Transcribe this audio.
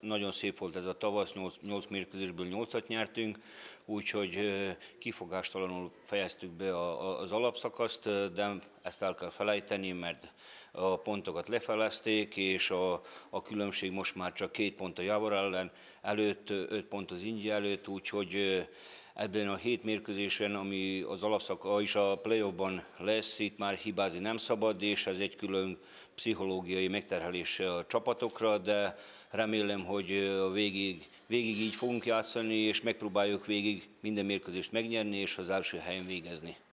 Nagyon szép volt ez a tavasz, 8 mérkőzésből 8-at nyertünk, úgyhogy kifogástalanul fejeztük be az alapszakaszt, de ezt el kell felejteni, mert a pontokat lefelezték, és a különbség most már csak 2 pont a Jávor ellen, előtt 5 pont az Ingyi előtt, úgyhogy ebben a 7 mérkőzésen, ami az alapszaka és a play-offban lesz, itt már hibázni nem szabad, és ez egy külön pszichológiai megterhelés a csapatokra, de remélem, hogy végig így fogunk játszani, és megpróbáljuk végig minden mérkőzést megnyerni, és az első helyen végezni.